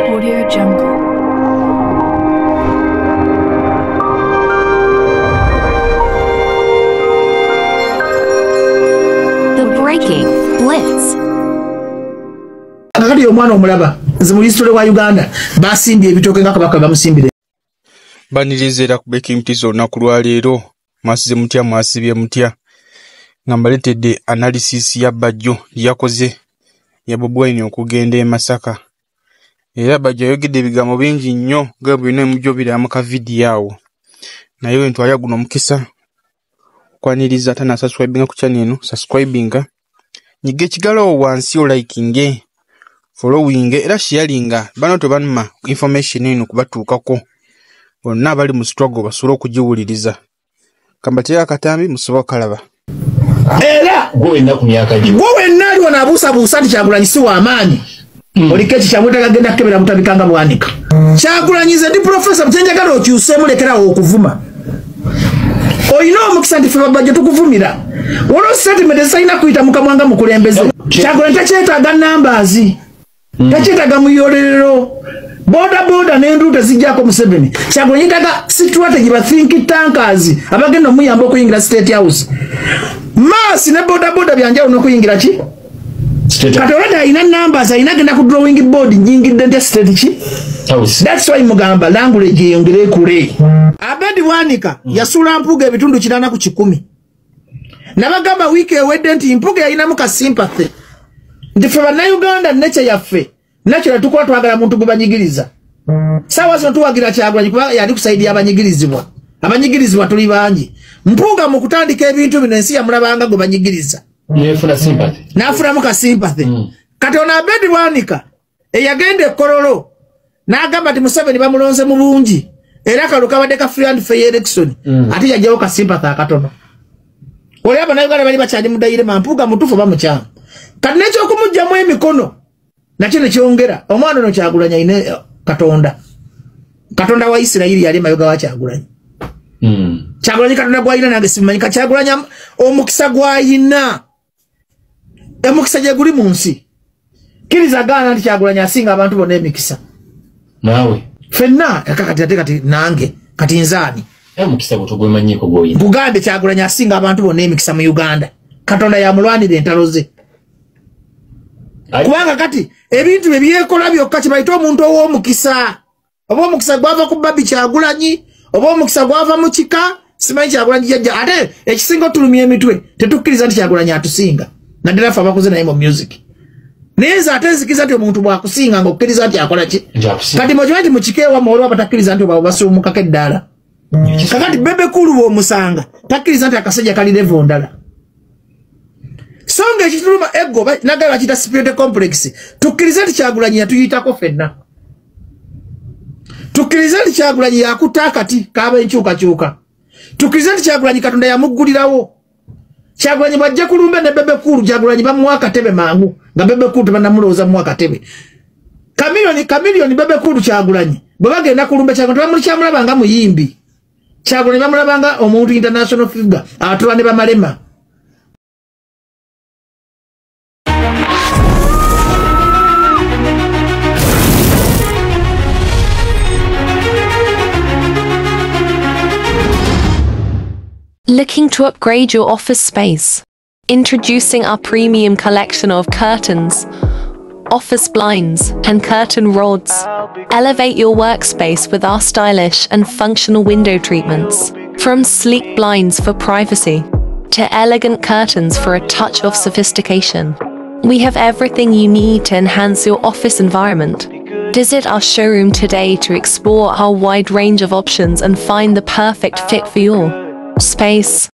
Audio Jungle. The Breaking Blitz. Kakati omwana omulaba nze mu history wa Uganda basimbye ebitooke nga kabaka bamusimbire. Baniriza ku breaking blitz olunaku lwa leero mwasize mutya mwasibye mutya nga mbaletedde analysis ya Bajjo yakoze ya Bobi Wine okugenda e Masaka. Era Bajjo yogedde ebigambo bingi nnyo nga bwino emujjobira mu ka video awo. Naye wentwalya guno mukisa kwaniriza tana subscribing ku channel eno subscribing nyige kigalo wansi o liking following era sharing bano to banuma information eno kubatuukako bonna bali mu struggle basula okugiwuliriza kambatera akatambi musobola kalaba Era gwe na ku myaka gye gwe nali wanabuusa buusa nti Kyagulanyi si wa amaanyi olikeki kyamwetaaga genda kukebera mutabikanga bwanika Kyagulanyize ndi professor mukyenjagala okyuseemu lekerawo okuvuma oyina omukisa nti ffe Bajjo tukuvumira olwo statement ezirina kuyita mukamwanga mukulembeze Kyagulanyi takyetaaga numbers takyetaaga muyolerero boda n'enduuta zijjako Museveni Kyagulanyi yetaaga strategy ba think tankers abagenda omuyamba okuyingira State House Maasi ne boda byanjawulo n'okuyingira ki kati olwedde alina numbers alina genda ku drawing board nyingidde nte state ki that's why mugamba language eyongere ekule Abedi Bwanika yasula mpuga ebitundu 8 ku 10 nabagamba wiiki ewedde nti mpuga yalinamu ka sympathy nti ffe bannayuganda nature yaffe nakyo tukola twagala muntu gwe banyigiriza sawa zino tuwagira Kyagulanyi kuba yali kusaidia abanyigirizibwa tuli bangi mpuga mu kutandika ebintu bino ensi yamulabanga gwe banyigiriza n'afuna muka sympathy kati ono Abedi Bwanika eyagenda ekololo n'agamba nti Museveni bamulonze mu bungi era kalukabadde ka free and fair election ate yajjawo ka sympathy akatono oli abannayuganda bali bakyali mudayire mampuga mutufu bamukyama kati n'ekyokumugjamu emikono nakyo nekyongera omwana ono Kyagulanyi ayine katonda wa Isirayiri yali mayoga wa Kyagulanyi Kyagulanyi katonda gwayina nange simanyi Kyagulanyi omukisa gwayina emukisa gye guli mu nsi kiriza gaana nti Kyagulanyi asinga abantu bonna emikisa nawe fenna kati nange kati nzaani emukisa gutugwemanyiko gwoyina Bugambe Kyagulanyi asinga abantu bonna emikisa mu Uganda katonda yamulwanira entalo ze kubanga kati ebintu bye byekola byokka kibayita omuntu ow'omukisa oba omukisa gwava ku Babi Kyagulanyi oba omukisa gwava mu kika simanyi Kyagulanyi jjajja ate ekisinga otulumya emitwe tetukkiriza nti Kyagulanyi atusinga naddala ffe abakoze naye mu music naye nze ate nzikiriza nti omuntu bwakusinga ng'okkiriza nti akola ki kati mokimanyi nti mu kika ewamu olwo abatakkiriza nti basuumukako eddaala kakati Bebe Cool bw'omusanga takkiriza nti akasajja kali level ndala songa ekituluma ego nagala bakiyita spirit complex tukkiriza nti Kyagulanyi yatuyitako ffenna tukkiriza nti Kyagulanyi yakuta akati kaaba enkyukakyuka tukkiriza nti Kyagulanyi katonda yamuggulirawo Kyagulanyi bwajja kulumbe ne Bebe Cool Kyagulanyi bamuwa akatebe mangu nga Bebe Cool tebannamulowooza muwa akatebe kamiliyoni Bebe Cool Kyagulanyi bwe bagenda kulumbe Kyagulanyi tebamulikyamulaba nga muyimbi Kyagulanyi bamulaba nga omuntu international figure atula ne bamalema Looking to upgrade your office space? Introducing our premium collection of curtains, office blinds, and curtain rods. Elevate your workspace with our stylish and functional window treatments. From sleek blinds for privacy to elegant curtains for a touch of sophistication, we have everything you need to enhance your office environment. Visit our showroom today to explore our wide range of options and find the perfect fit for your space.